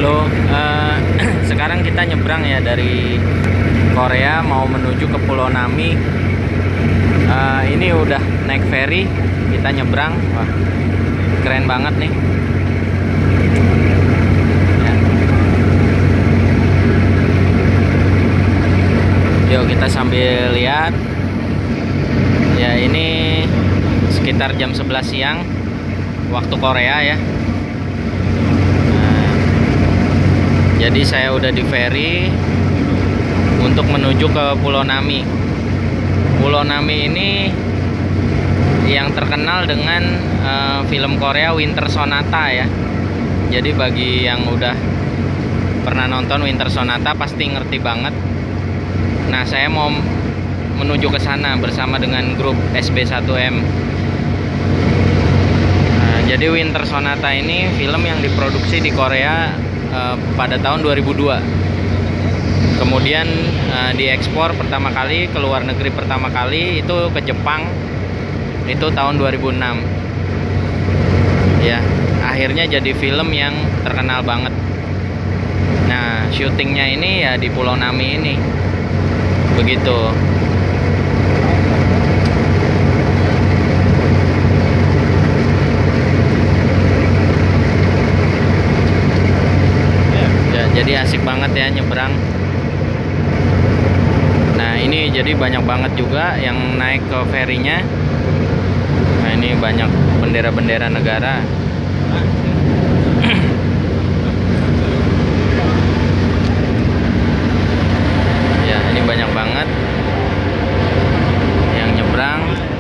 Halo, sekarang kita nyebrang ya dari Korea mau menuju ke Pulau Nami. Ini udah naik ferry, kita nyebrang. Wah, keren banget nih. Ya. Yuk kita sambil lihat. Ya, ini sekitar jam 11 siang waktu Korea ya. Jadi saya udah di ferry untuk menuju ke Pulau Nami. Pulau Nami ini yang terkenal dengan film Korea Winter Sonata ya. Jadi bagi yang udah pernah nonton Winter Sonata pasti ngerti banget. Nah, saya mau menuju ke sana bersama dengan grup SB1M. Jadi Winter Sonata ini film yang diproduksi di Korea pada tahun 2002. Kemudian diekspor pertama kali ke luar negeri pertama kali itu ke Jepang itu tahun 2006. Ya, akhirnya jadi film yang terkenal banget. Nah, syutingnya ini ya di Pulau Nami ini. Begitu. Jadi asik banget ya nyebrang. Nah, ini jadi banyak banget juga yang naik ke ferinya. Nah, ini banyak bendera-bendera negara. Ya, ini banyak banget yang nyebrang.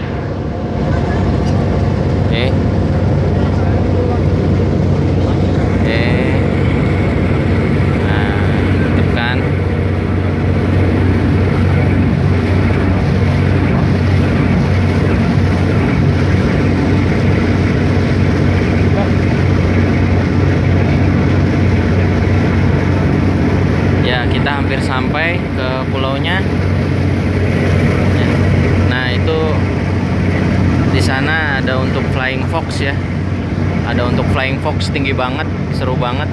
Oke. Kita hampir sampai ke pulaunya. Nah, itu di sana ada untuk flying fox ya. Ada untuk flying fox tinggi banget, seru banget.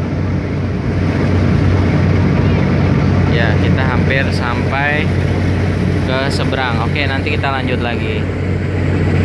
Ya, kita hampir sampai ke seberang. Oke, nanti kita lanjut lagi.